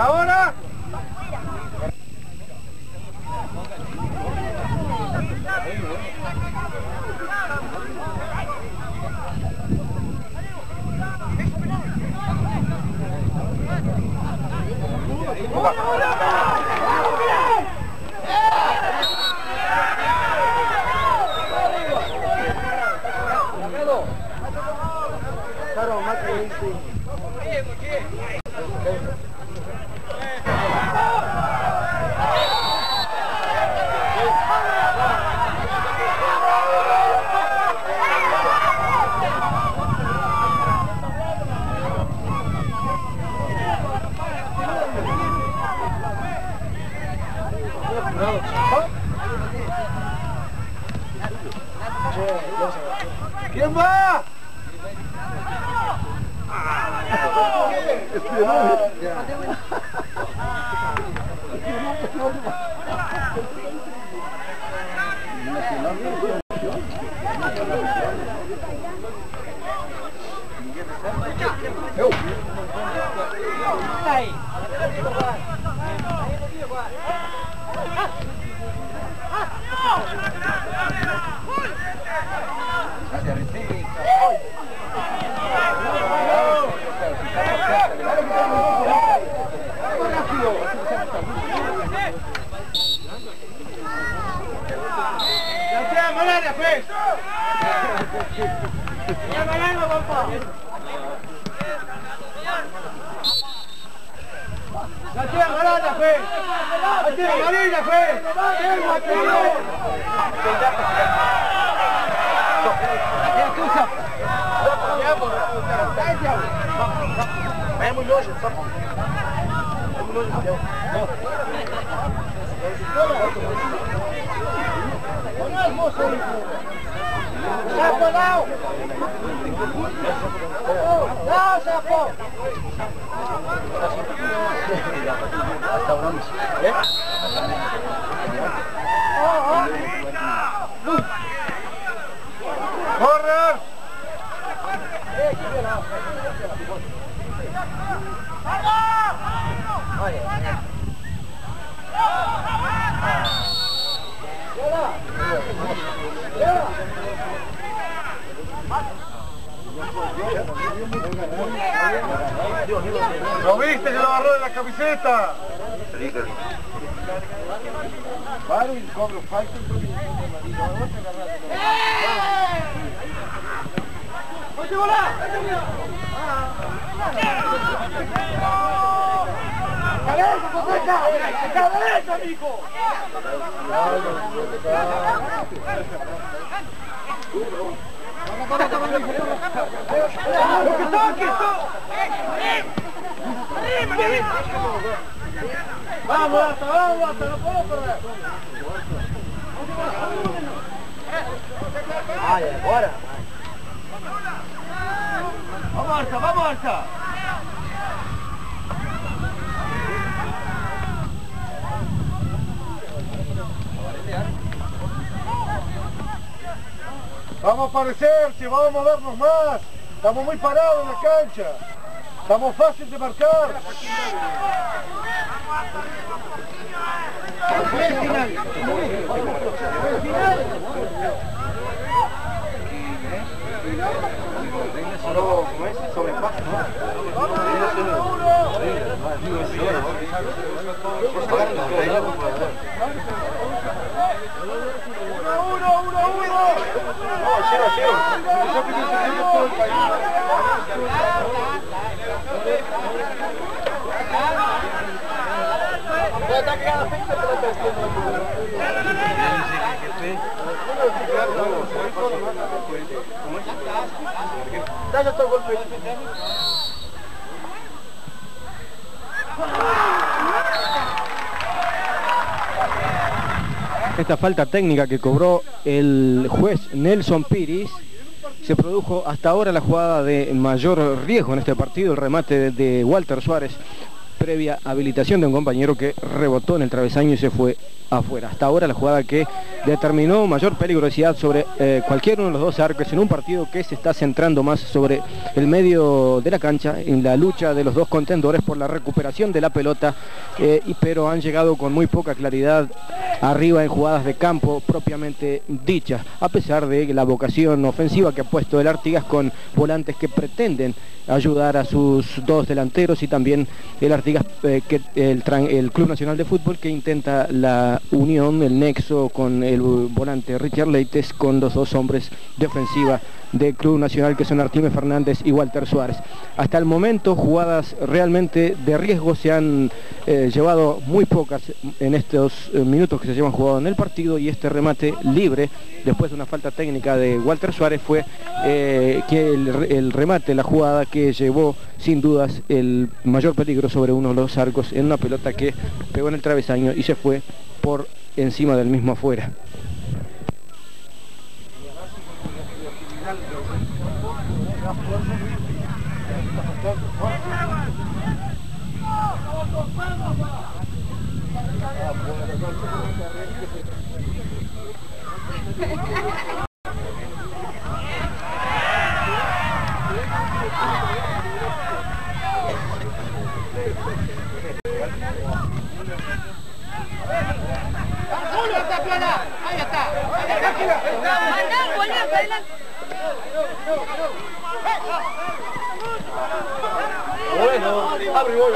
ahora. ¿Quién va? ¡Corre! ¿Lo viste que lo agarró de la camiseta? Paro y cobro falta. ¡Oye, bola! ¡Cabeza, Cosecha! ¡Cabeza, mijo! ¡Vamos, hasta, no puedo perder! ¡Ay, ahora! ¡Vamos, Arza! Vamos a aparecer, si vamos a movernos más. Estamos muy parados en la cancha. Estamos fácil de marcar. Esta falta técnica que cobró el juez Nelson Piris se produjo hasta ahora la jugada de mayor riesgo en este partido, el remate de Walter Suárez previa habilitación de un compañero que rebotó en el travesaño y se fue afuera. Hasta ahora la jugada que determinó mayor peligrosidad sobre cualquiera de los dos arcos en un partido que se está centrando más sobre el medio de la cancha en la lucha de los dos contendores por la recuperación de la pelota, pero han llegado con muy poca claridad arriba en jugadas de campo propiamente dichas, a pesar de la vocación ofensiva que ha puesto el Artigas con volantes que pretenden ayudar a sus dos delanteros, y también el Artigas, el Club Nacional de Fútbol, que intenta la unión, el nexo con el volante Richard Leites, con los dos hombres de ofensiva del Club Nacional, que son Artime Fernández y Walter Suárez. Hasta el momento jugadas realmente de riesgo se han llevado muy pocas en estos minutos que se llevan jugado en el partido, y este remate libre después de una falta técnica de Walter Suárez fue el remate, la jugada que llevó sin dudas el mayor peligro sobre uno de los arcos, en una pelota que pegó en el travesaño y se fue por encima del mismo afuera. Ahí está. Bueno, abre bola.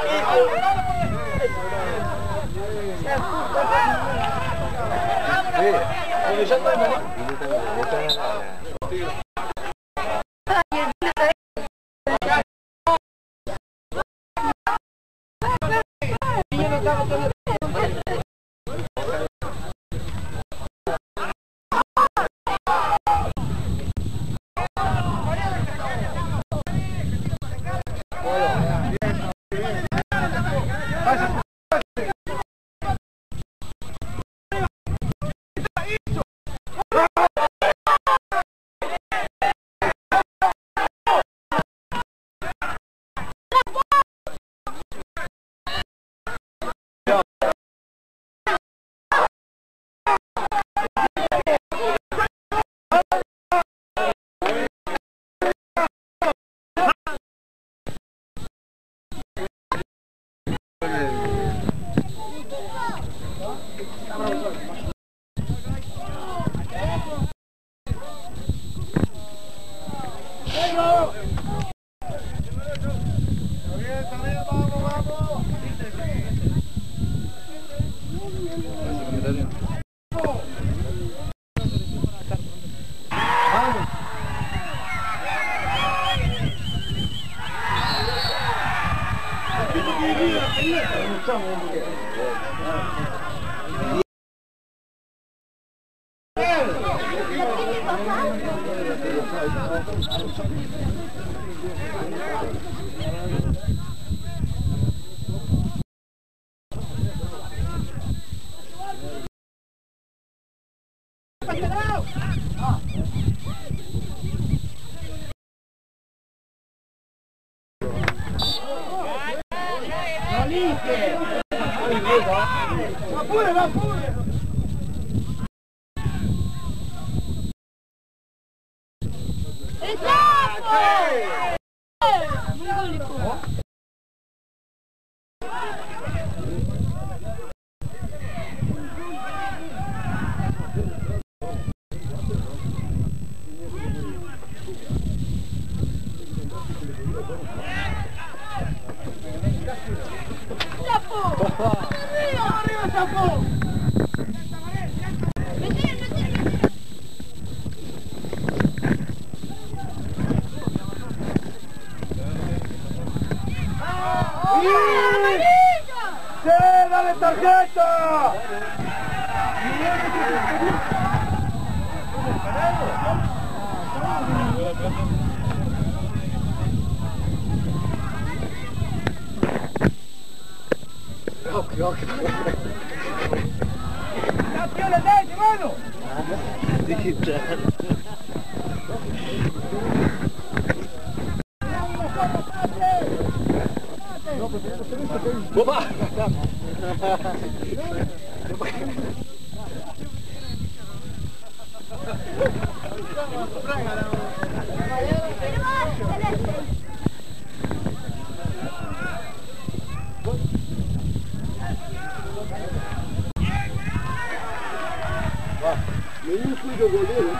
¡Dale tarjeta! ¡Opa! Nenhum cuida o goleiro.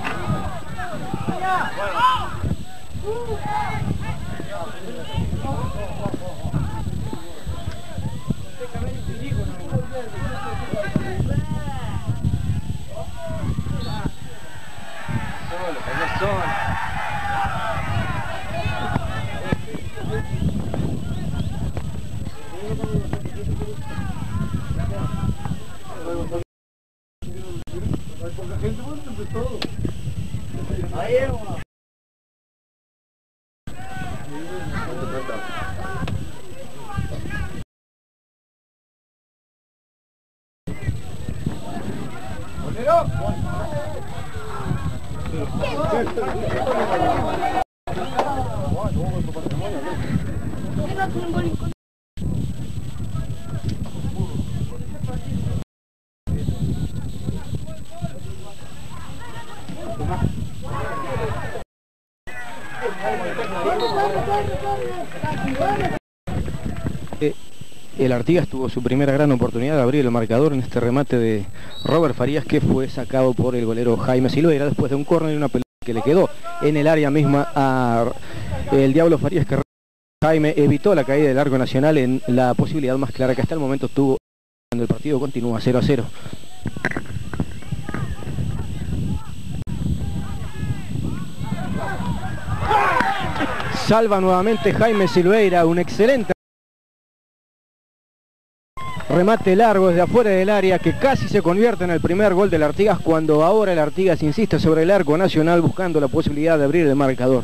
El Artigas tuvo su primera gran oportunidad de abrir el marcador en este remate de Robert Farías, que fue sacado por el golero Jaime Silveira después de un córner y una pelota que le quedó en el área misma a el Diablo Farías, que Jaime evitó la caída del arco nacional en la posibilidad más clara que hasta el momento tuvo cuando el partido continúa 0-0. Salva nuevamente Jaime Silveira, un excelente remate largo desde afuera del área que casi se convierte en el primer gol del Artigas, cuando ahora el Artigas insiste sobre el arco nacional buscando la posibilidad de abrir el marcador.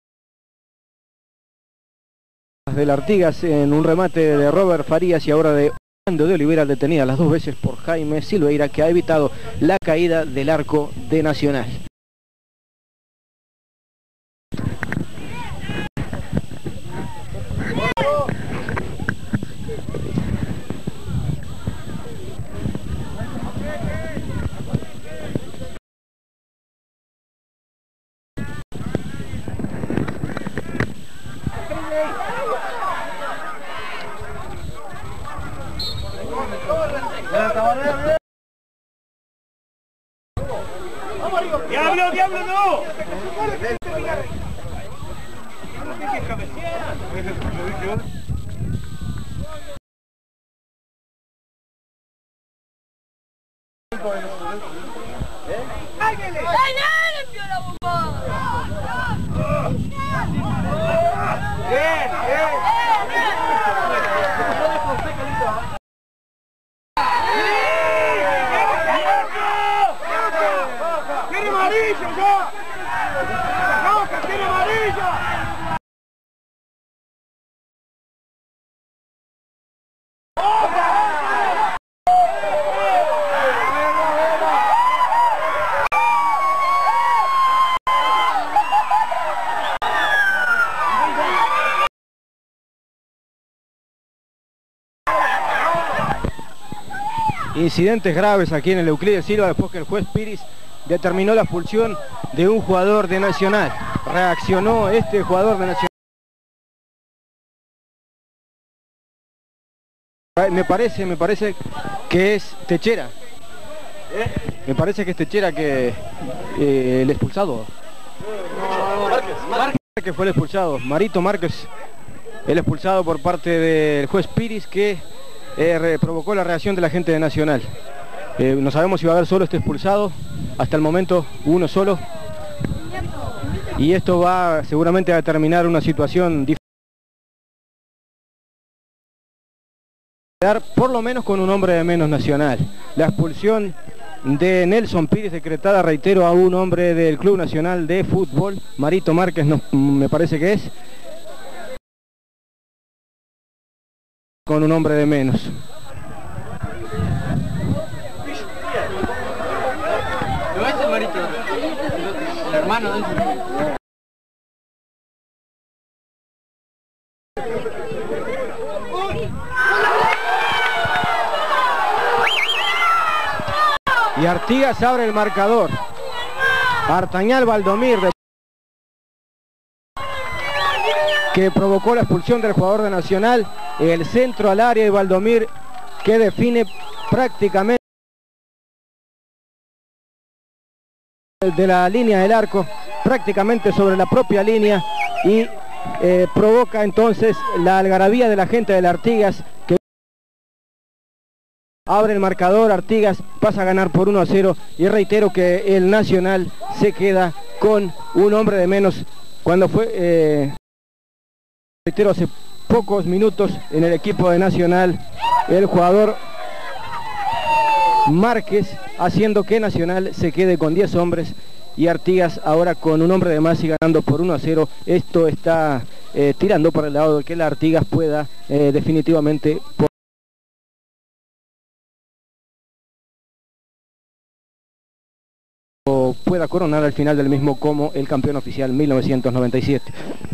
Del Artigas en un remate de Robert Farías y ahora de Olivera, detenida las dos veces por Jaime Silveira, que ha evitado la caída del arco de Nacional. ¡Diablo, diablo, no! ¡Tiene amarillo ya! ¡Roja, tiene amarilla! Incidentes graves aquí en el Euclides Silva después que el juez Piris determinó la expulsión de un jugador de Nacional. Reaccionó este jugador de Nacional. Me parece que es Techera. Me parece que es Techera que el expulsado. Márquez fue el expulsado. Marito Márquez, el expulsado por parte del juez Piris, que provocó la reacción de la gente de Nacional. No sabemos si va a haber solo este expulsado. Hasta el momento uno solo. Y esto va seguramente a determinar una situación diferente. Por lo menos con un hombre de menos Nacional. La expulsión de Nelson Pires decretada, reitero, a un hombre del Club Nacional de Fútbol, Marito Márquez, no, me parece que es, con un hombre de menos. ¿No es el Marito? El hermano de ese. y Artigas abre el marcador. Artañal Valdomir que provocó la expulsión del jugador de Nacional. El centro al área y Valdomir que define prácticamente de la línea del arco, prácticamente sobre la propia línea, y provoca entonces la algarabía de la gente del Artigas, que abre el marcador. Artigas pasa a ganar por 1-0 y reitero que el Nacional se queda con un hombre de menos cuando fue, reitero, hace pocos minutos en el equipo de Nacional el jugador Márquez, haciendo que Nacional se quede con 10 hombres y Artigas ahora con un hombre de más y ganando por 1-0. Esto está tirando para el lado de que la Artigas pueda definitivamente pueda coronar al final del mismo como el campeón oficial 1997.